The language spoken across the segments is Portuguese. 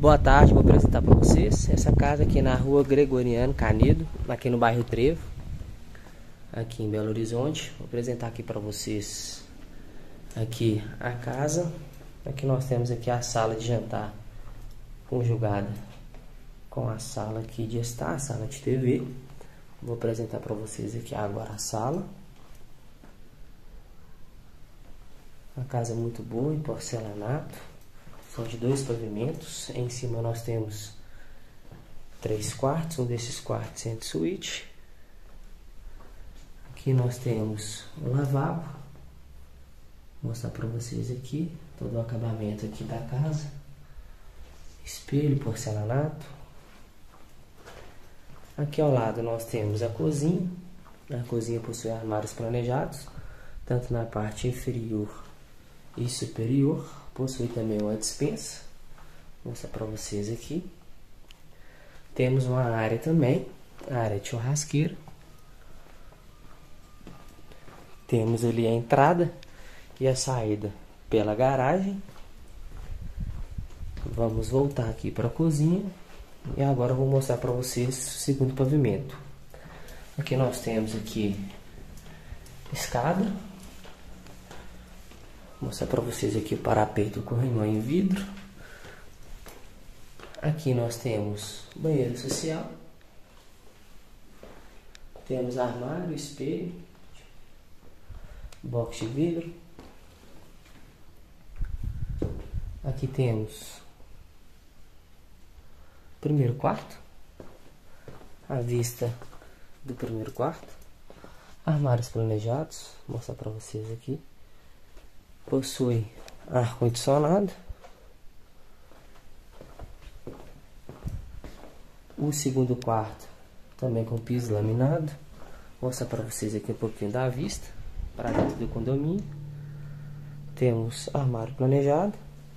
Boa tarde, vou apresentar para vocês essa casa aqui na rua Gregoriano Canedo, aqui no bairro Trevo, aqui em Belo Horizonte. Vou apresentar aqui para vocês aqui a casa. Aqui nós temos aqui a sala de jantar conjugada com a sala aqui de estar, a sala de TV. Vou apresentar para vocês aqui agora a sala. A casa é muito boa, em porcelanato. São de 2 pavimentos. Em cima nós temos 3 quartos. Um desses quartos é de suíte. Aqui nós temos um lavabo. Vou mostrar para vocês aqui todo o acabamento aqui da casa. Espelho, porcelanato. Aqui ao lado nós temos a cozinha. A cozinha possui armários planejados, tanto na parte inferior e superior. Possui também uma despensa. Vou mostrar para vocês aqui. Temos uma área também, a área de churrasqueira. Temos ali a entrada e a saída pela garagem. Vamos voltar aqui para a cozinha. E agora eu vou mostrar para vocês o segundo pavimento. Aqui nós temos aqui escada. Vou mostrar para vocês aqui o parapeito com corrimão em vidro. Aqui nós temos banheiro social. Temos armário, espelho, box de vidro. Aqui temos primeiro quarto, a vista do primeiro quarto, armários planejados. Vou mostrar para vocês aqui. Possui ar-condicionado. O segundo quarto também com piso laminado. Vou mostrar para vocês aqui um pouquinho da vista para dentro do condomínio. Temos armário planejado.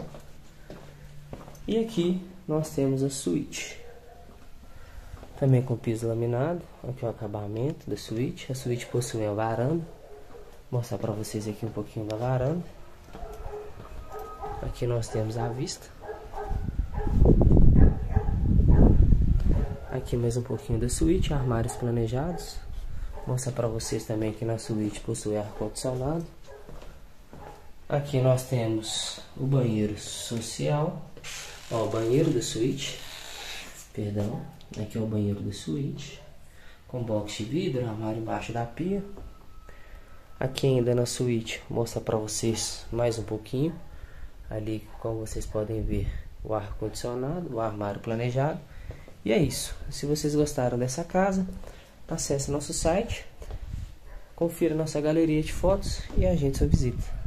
E aqui nós temos a suíte, também com piso laminado. Aqui o acabamento da suíte. A suíte possui uma varanda. Vou mostrar para vocês aqui um pouquinho da varanda. Aqui nós temos a vista. Aqui mais um pouquinho da suíte, armários planejados. Vou mostrar para vocês também que na suíte possui ar-condicionado. Aqui nós temos o banheiro social. Ó, o banheiro da suíte. Perdão. Aqui é o banheiro da suíte, com box de vidro, armário embaixo da pia. Aqui ainda na suíte, vou mostrar para vocês mais um pouquinho. Ali, como vocês podem ver, o ar-condicionado, o armário planejado. E é isso. Se vocês gostaram dessa casa, acesse nosso site, confira nossa galeria de fotos e agende sua visita.